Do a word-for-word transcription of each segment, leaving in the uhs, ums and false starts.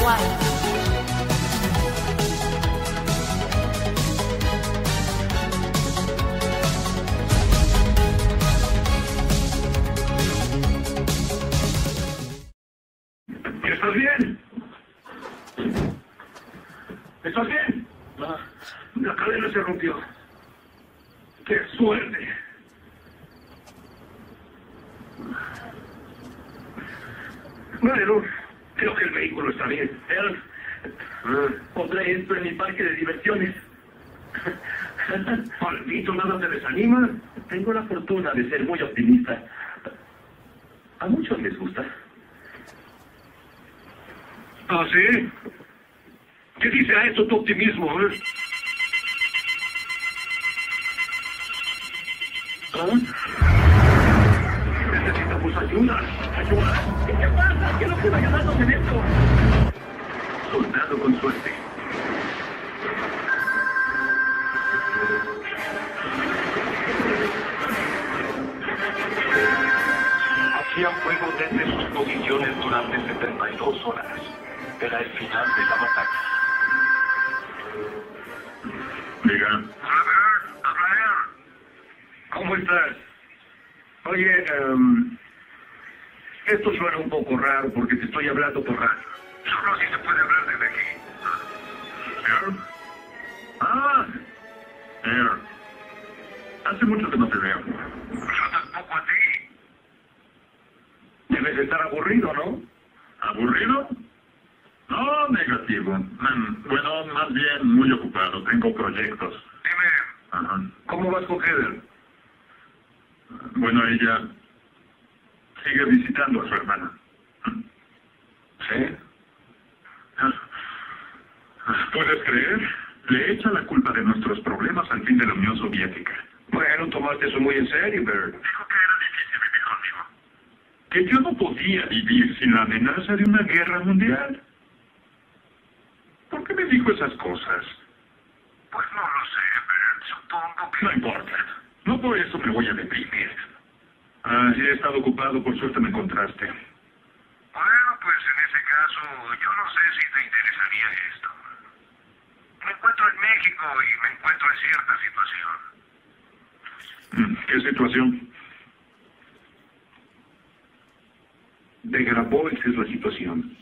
Hawái. ¿Estás bien? ¿Estás bien? La cadena se rompió. ¡Qué suerte! Bueno, creo que el vehículo está bien. Él, pondré esto en mi parque de diversiones. Maldito, ¿nada te desanima? Tengo la fortuna de ser muy optimista. A muchos les gusta. ¿Ah, sí? ¿Qué dice a esto tu optimismo, eh? ¿Ah? Necesitamos ayuda. Ayuda. ¿Qué pasa? ¿Qué no puedo ayudarnos en esto? Soldado con suerte. Hacían fuego desde sus posiciones durante setenta y dos horas. Era el final de la batalla. Diga. Abraham, Abraham. ¿Cómo estás? Oye, um, esto suena un poco raro porque te estoy hablando por radio. Solo así se puede hablar desde aquí. ¿Air? Ah, Air. Hace mucho que no te veo. Yo tampoco a ti. Debes estar aburrido, ¿no? ¿Aburrido? No, negativo. Mm, Bueno, más bien muy ocupado. Tengo proyectos. Dime. Ajá. ¿Cómo vas con Heather? Bueno, ella sigue visitando a su hermana. ¿Sí? ¿Puedes creer? Le echa la culpa de nuestros problemas al fin de la Unión Soviética. Bueno, tomaste eso muy en serio, Bert. Dijo que era difícil vivir conmigo. Que yo no podía vivir sin la amenaza de una guerra mundial. ¿Por qué me dijo esas cosas? Pues no lo sé, Bert. Supongo que... No importa. No por eso me voy a deprimir. Ah, sí, he estado ocupado. Por suerte me encontraste. Bueno, pues en ese caso, yo no sé si te interesaría esto. Me encuentro en México y me encuentro en cierta situación. ¿Qué situación? De Grabois es la situación.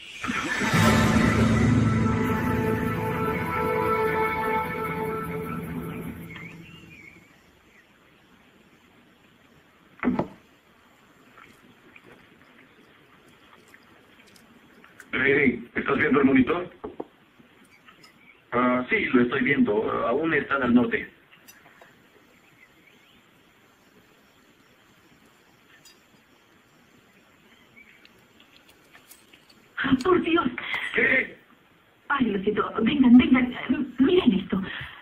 Hey, ¿estás viendo el monitor? Ah, sí, lo estoy viendo. Uh, aún están al norte. Por Dios. ¿Qué? Ay, lo siento. Vengan, vengan. Miren esto.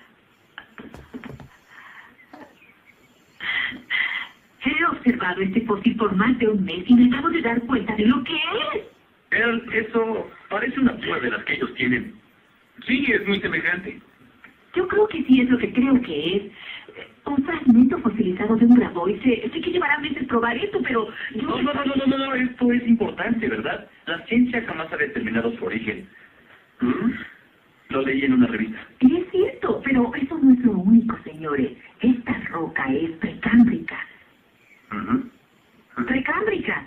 He observado este fósil por más de un mes y me acabo de dar cuenta de lo que es. Él, eso parece una prueba de las que ellos tienen. Sí, es muy semejante. Yo creo que sí es lo que creo que es. Un fragmento fosilizado de un Grabois. Sé, sé que llevará meses probar esto, pero... Yo... No, no, no, no, no, no, esto es importante, ¿verdad? La ciencia jamás ha determinado su origen. ¿Mm? Lo leí en una revista. Y es cierto, pero eso no es lo único, señores. Esta roca es precámbrica. Uh-huh. Precámbrica.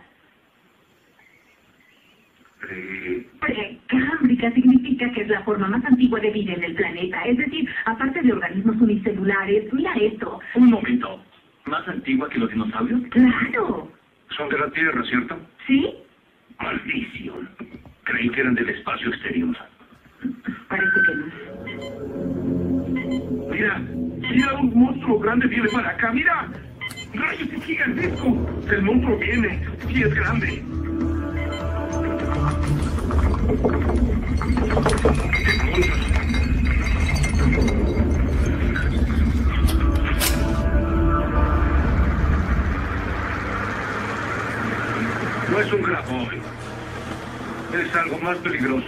Eh... Precámbrica significa que es la forma más antigua de vida en el planeta. Es decir, aparte de organismos unicelulares, mira esto. Un momento. ¿Más antigua que los dinosaurios? ¡Claro! Son de la Tierra, ¿cierto? ¿Sí? Maldición. Creí que eran del espacio exterior. Parece que no. Mira, mira, un monstruo grande viene para acá. Mira, rayos, es gigantesco. El monstruo viene. Sí, es grande. No es un Grabois. Es algo más peligroso.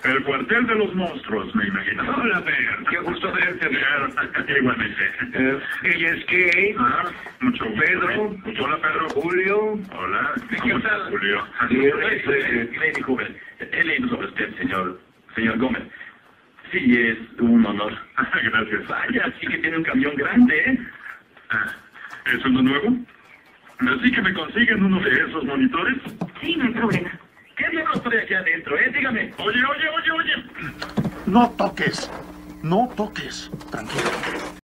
El cuartel de los monstruos, me imagino. Hola, Pedro. Qué gusto verte, Pedro. Igualmente. Eh, ella es Kate. Ah, mucho gusto. Pedro. Hola, Pedro. Julio. Hola. ¿Qué ¿Cómo estás, tal? Julio? Bien. Eh, Lady Hoover, he leído sobre usted, señor, señor Gómez. Sí, es un honor. Gracias. Vaya, sí que tiene un camión grande, ¿eh? Ah, ¿es uno nuevo? ¿Así que me consiguen uno de esos monitores? Sí, no hay problema. ¿Qué diablos trae aquí adentro, eh? Dígame. Oye, oye, oye, oye. No toques. No toques. Tranquilo.